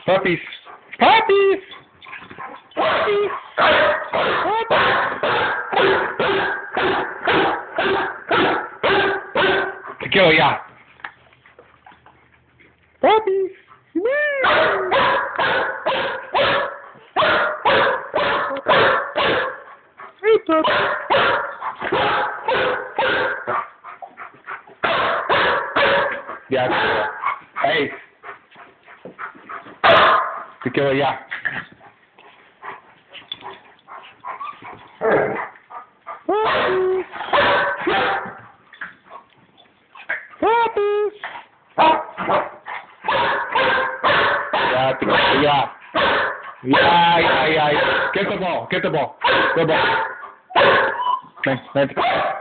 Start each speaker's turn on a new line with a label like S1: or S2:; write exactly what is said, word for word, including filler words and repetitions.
S1: Puppies. Puppies. Puppies. Tequila, yeah. Puppies. Hey, pup. Yeah. Hey. Tequila, yeah. Puppies. Puppies. Yeah, tequila, yeah. Yeah, yeah, yeah. Get the ball. Get the ball. Get the ball. Okay, let's go.